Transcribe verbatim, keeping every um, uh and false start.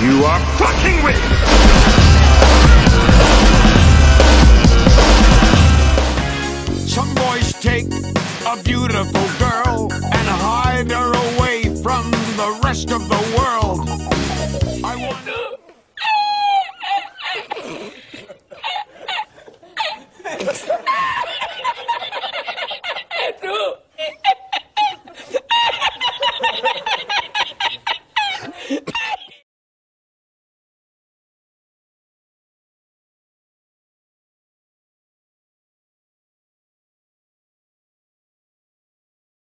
you are fucking with. Some boys take a beautiful girl and hide her away from the rest of the world. I wonder